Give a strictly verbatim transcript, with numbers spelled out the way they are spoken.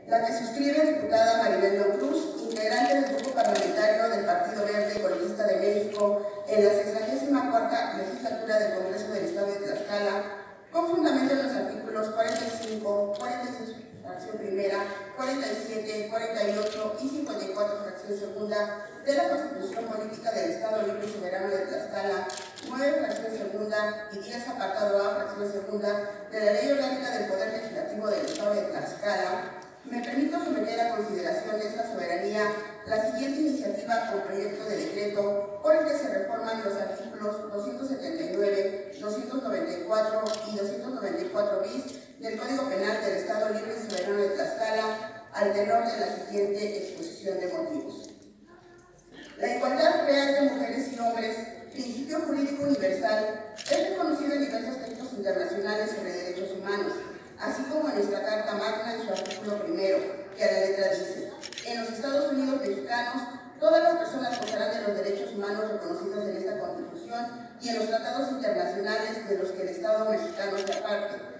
la que suscribe la diputada Maribel León Cruz, integrante del Grupo Parlamentario del Partido Verde Ecologista de México en la sexagésima cuarta legislatura del Congreso del Estado de Tlaxcala, con fundamento en los artículos cuarenta y cinco, cuarenta y seis, fracción primera, cuarenta y siete, cuarenta y ocho y cincuenta y cuatro, fracción segunda, de la Constitución Política del Estado Libre y Soberano de Tlaxcala, nueve, fracción segunda, y diez, apartado A, fracción segunda, de la Ley Orgánica del Poder Legislativo del Estado de Tlaxcala, me permito someter a consideración de esta soberanía la siguiente iniciativa con proyecto de decreto por el que se reforman los artículos doscientos setenta y nueve, doscientos noventa y cuatro y doscientos noventa y cuatro bis del Código Penal del Estado Libre y Soberano de Tlaxcala al tenor de la siguiente exposición de motivos. La igualdad real de mujeres y hombres, principio jurídico universal, es reconocido en diversos textos internacionales sobre derechos humanos, así como en nuestra Carta Magna en su artículo primero, que a la letra dice: en los Estados Unidos mexicanos, todas las personas gozarán de los derechos humanos reconocidos en esta Constitución y en los tratados internacionales de los que el Estado mexicano sea parte,